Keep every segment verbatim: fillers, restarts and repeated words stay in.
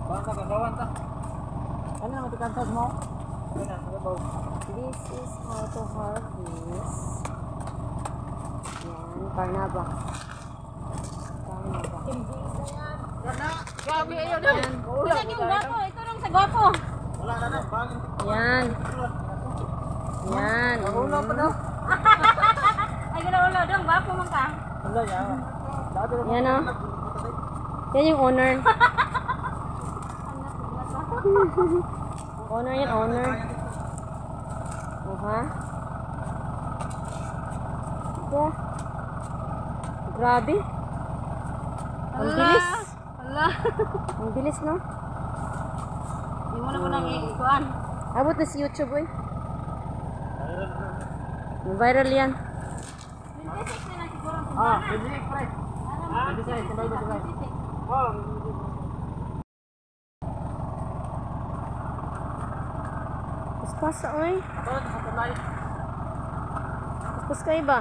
Bawanta ka, bawanta. Ano naman tikantos mo? This is how to harvest. Yan, Carnava. Carnava. Grabe ayun yan. Wala yung gwapo. Ito lang sa gwapo. Wala na na. Yan. Yan. Wala pa daw. Ay, gula-ulo. Dong, gwapo man ka. Wala yan. Yan o. Yan yung owner. Owner yan, owner. O ha? Ito. Grabe. Ang bilis. Wala. Ang bilis, no? Hindi mo na mo nang ikuan. Abot na si YouTube, boy. Viral yan. twenty-six na lang siguro. Ah, twenty-six pre. Ah, twenty-six. Sabay ba sabay? Oh. Paspas, oy. Ito, patulay. Paspas kayo ba?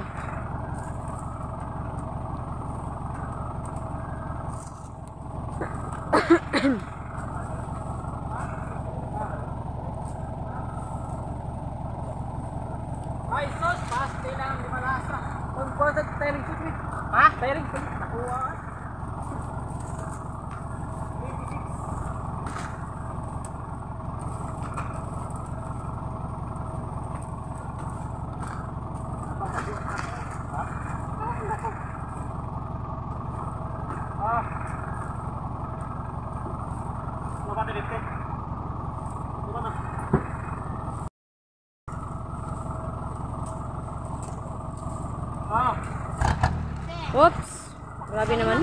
Ay, sos, paste lang, di malasa. Kung po sa tiring shoot, eh. Ha? Tiring shoot. Nakuha ka. Ah. Lupa na dito. Lupa na. Ah. Oops. Grabe naman.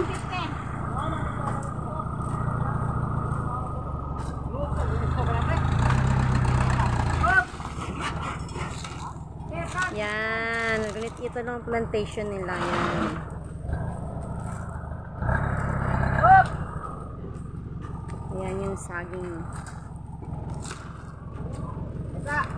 Yan. Ganit ito lang plantation nila. Yan. Yan yung saging. Isa.